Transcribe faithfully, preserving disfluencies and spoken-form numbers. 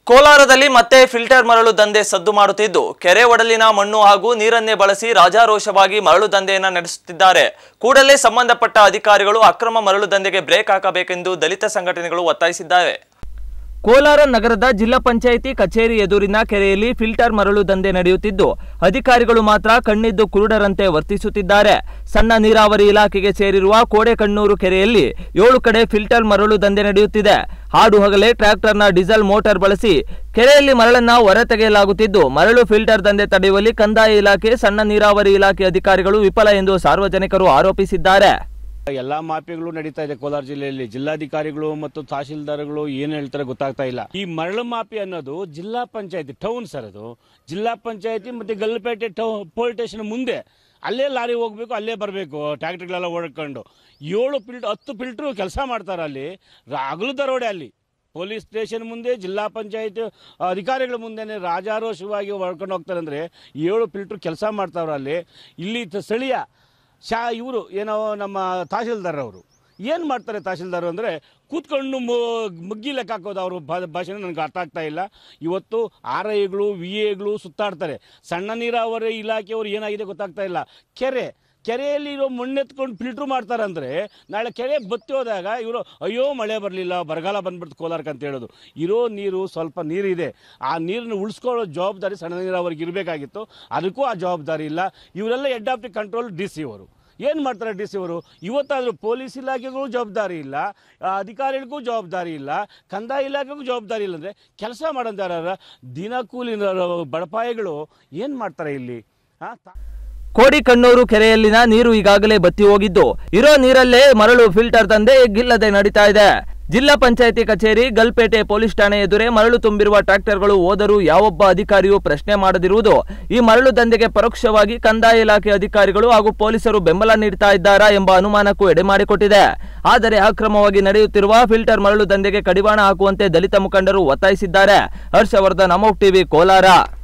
ಕೋಲಾರದಲ್ಲಿ ಮತ್ತೆ ಫಿಲ್ಟರ್ ಮರಳು ದಂಧೆ ಸದ್ದು ಮಾಡುತ್ತಿದ್ದು ಕೆರೆ ಒಡಲಿನ ಮಣ್ಣು ಹಾಗೂ ನೀರನ್ನೇ ಬಳಸಿ ರಾಜಾರೋಷವಾಗಿ ಮರಳು ದಂಧೆಯನ್ನು ನಡೆಸುತ್ತಿದ್ದಾರೆ. ಕೂಡಲೇ ಸಂಬಂಧಪಟ್ಟ ಅಧಿಕಾರಿಗಳು ಅಕ್ರಮ ಮರಳು ದಂಧೆಗೆ ಬ್ರೇಕ್ ಹಾಕಬೇಕೆಂದು ದಲಿತ ಸಂಘಟನೆಗಳು ಒತ್ತಾಯಿಸಿದ್ದಾರೆ. ಕೋಲಾರ ನಗರದ ಜಿಲ್ಲಾ ಪಂಚಾಯಿತಿ ಕಚೇರಿ ಎದುರಿನ ಕೆರೆಯಲ್ಲಿ ಫಿಲ್ಟರ್ ಮರಳು ದಂಧೆ ನಡೆಯುತ್ತಿದ್ದು ಅಧಿಕಾರಿಗಳು ಮಾತ್ರ ಕಣ್ಣಿದ್ದು ಕುರುಡರಂತೆ ವರ್ತಿಸುತ್ತಿದ್ದಾರೆ. ಸಣ್ಣ ನೀರಾವರಿ ಇಲಾಖೆಗೆ ಸೇರಿರುವ ಕೋಡೆಕಣ್ಣೂರು ಕೆರೆಯಲ್ಲಿ ಏಳು ಕಡೆ ಫಿಲ್ಟರ್ ಮರಳು ದಂಧೆ ನಡೆಯುತ್ತಿದೆ. ಹಾಡು ಹಗಲೇ ಟ್ರ್ಯಾಕ್ಟರ್ನ ಡೀಸೆಲ್ ಮೋಟಾರ್ ಬಳಸಿ ಕೆರೆಯಲ್ಲಿ ಮರಳನ್ನ ಹೊರತೆಗೆಯಲಾಗುತ್ತಿದ್ದು ಮರಳು ಫಿಲ್ಟರ್ ದಂಧೆ ತಡೆಯುವಲ್ಲಿ ಕಂದಾಯ ಇಲಾಖೆ, ಸಣ್ಣ ನೀರಾವರಿ ಇಲಾಖೆ ಅಧಿಕಾರಿಗಳು ವಿಫಲ ಎಂದು ಸಾರ್ವಜನಿಕರು ಆರೋಪಿಸಿದ್ದಾರೆ. ಎಲ್ಲಾ ಮಾಫಿಯಾಗಳು ನಡೀತಾ ಇದೆ ಕೋಲಾರ ಜಿಲ್ಲೆಯಲ್ಲಿ. ಜಿಲ್ಲಾಧಿಕಾರಿಗಳು ಮತ್ತು ತಹಶೀಲ್ದಾರ್ಗಳು ಏನ್ ಹೇಳ್ತಾರೆ ಗೊತ್ತಾಗ್ತಾ ಇಲ್ಲ. ಈ ಮರಳು ಮಾಫಿ ಅನ್ನೋದು ಜಿಲ್ಲಾ ಪಂಚಾಯತಿ ಟೌನ್ ಸರ್, ಅದು ಜಿಲ್ಲಾ ಪಂಚಾಯತಿ ಮತ್ತೆ ಗಲ್ಪೇಟೆ ಪೊಲೀಸ್ ಸ್ಟೇಷನ್ ಮುಂದೆ ಅಲ್ಲೇ ಲಾರಿ ಹೋಗ್ಬೇಕು, ಅಲ್ಲೇ ಬರಬೇಕು ಟ್ರ್ಯಾಕ್ಟರ್ಗಳೆಲ್ಲ ಓಡ್ಕೊಂಡು. ಏಳು ಫಿಲ್ಟರ್ ಹತ್ತು ಫಿಲ್ಟರ್ ಕೆಲಸ ಮಾಡ್ತಾರೆ ಅಲ್ಲಿ, ಹಗಲು ದರೋಡೆ ಅಲ್ಲಿ ಪೊಲೀಸ್ ಸ್ಟೇಷನ್ ಮುಂದೆ ಜಿಲ್ಲಾ ಪಂಚಾಯತ್ ಅಧಿಕಾರಿಗಳ ಮುಂದೆನೆ ರಾಜಾರೋಷವಾಗಿ ಹೊಡ್ಕೊಂಡು ಹೋಗ್ತಾರೆ. ಅಂದರೆ ಏಳು ಫಿಲ್ಟರ್ ಕೆಲಸ ಮಾಡ್ತಾವ್ರ ಅಲ್ಲಿ. ಇಲ್ಲಿ ಸ್ಥಳೀಯ ಶಾ ಇವರು ಏನೋ ನಮ್ಮ ತಹಶೀಲ್ದಾರ್ ಅವರು ಏನು ಮಾಡ್ತಾರೆ, ತಹಶೀಲ್ದಾರ್ ಅಂದರೆ ಕೂತ್ಕೊಂಡು ಮುಗ್ಗಿ ಲೆಕ್ಕ ಹಾಕೋದು. ಅವರು ಭಾಷೆ ನನಗೆ ಅರ್ಥ ಆಗ್ತಾ ಇಲ್ಲ. ಇವತ್ತು ಆರ್ ಐಗಳು ವಿ ಎಗಳು ಸುತ್ತಾಡ್ತಾರೆ. ಸಣ್ಣ ನೀರಾವರಿ ಇಲಾಖೆಯವರು ಏನಾಗಿದೆ ಗೊತ್ತಾಗ್ತಾ ಇಲ್ಲ. ಕೆರೆ ಕೆರೆಯಲ್ಲಿ ಇರೋ ಮಣ್ಣೆತ್ಕೊಂಡು ಫಿಲ್ಟ್ರ್ ಮಾಡ್ತಾರೆ ಅಂದರೆ ನಾಳೆ ಕೆರೆ ಬತ್ತಿ ಹೋದಾಗ ಇವರು ಅಯ್ಯೋ ಮಳೆ ಬರಲಿಲ್ಲ, ಬರಗಾಲ ಬಂದ್ಬಿಡ್ತು ಕೋಲಾರಕ್ಕೆ ಅಂತ ಹೇಳೋದು. ಇರೋ ನೀರು ಸ್ವಲ್ಪ ನೀರಿದೆ, ಆ ನೀರನ್ನು ಉಳಿಸ್ಕೊಳ್ಳೋ ಜವಾಬ್ದಾರಿ ಸಣ್ಣ ನೀರಾವರಿಗೆ ಇರಬೇಕಾಗಿತ್ತು. ಅದಕ್ಕೂ ಆ ಜವಾಬ್ದಾರಿ ಇಲ್ಲ. ಇವರೆಲ್ಲ head of the control D C ಅವರು ಏನು ಮಾಡ್ತಾರೆ. ಡಿ ಸಿ ಅವರು ಇವತ್ತಾದರೂ ಪೊಲೀಸ್ ಇಲಾಖೆಗೂ ಜವಾಬ್ದಾರಿ ಇಲ್ಲ, ಅಧಿಕಾರಿಗಳಿಗೂ ಜವಾಬ್ದಾರಿ ಇಲ್ಲ, ಕಂದಾಯ ಇಲಾಖೆಗೂ ಜವಾಬ್ದಾರಿ ಇಲ್ಲ. ಅಂದರೆ ಕೆಲಸ ಮಾಡೋದಾರ ದಿನಕೂಲಿ ಬಡಪಾಯಿಗಳು ಏನು ಮಾಡ್ತಾರೆ ಇಲ್ಲಿ? ಹಾಂ, ಕೋಡಿಕಣ್ಣೂರು ಕೆರೆಯಲ್ಲಿನ ನೀರು ಈಗಾಗಲೇ ಬತ್ತಿ ಹೋಗಿದ್ದು ಇರೋ ನೀರಲ್ಲೇ ಮರಳು ಫಿಲ್ಟರ್ ದಂಧೆ ಗಿಲ್ಲದೆ ನಡೀತಾ ಇದೆ. ಜಿಲ್ಲಾ ಪಂಚಾಯಿತಿ ಕಚೇರಿ, ಗಲ್ಪೇಟೆ ಪೊಲೀಸ್ ಠಾಣೆ ಎದುರೇ ಮರಳು ತುಂಬಿರುವ ಟ್ರ್ಯಾಕ್ಟರ್ಗಳು ಹೋದರೂ ಯಾವೊಬ್ಬ ಅಧಿಕಾರಿಯೂ ಪ್ರಶ್ನೆ ಮಾಡದಿರುವುದು ಈ ಮರಳು ದಂಧೆಗೆ ಪರೋಕ್ಷವಾಗಿ ಕಂದಾಯ ಇಲಾಖೆ ಅಧಿಕಾರಿಗಳು ಹಾಗೂ ಪೊಲೀಸರು ಬೆಂಬಲ ನೀಡ್ತಾ ಇದ್ದಾರಾ ಎಂಬ ಅನುಮಾನಕ್ಕೂ ಎಡೆಮಾಡಿಕೊಟ್ಟಿದೆ. ಆದರೆ ಅಕ್ರಮವಾಗಿ ನಡೆಯುತ್ತಿರುವ ಫಿಲ್ಟರ್ ಮರಳು ದಂಧೆಗೆ ಕಡಿವಾಣ ಹಾಕುವಂತೆ ದಲಿತ ಮುಖಂಡರು ಒತ್ತಾಯಿಸಿದ್ದಾರೆ. ಹರ್ಷವರ್ಧನ್, ಅಮೋಘ್ ಟಿವಿ, ಕೋಲಾರ.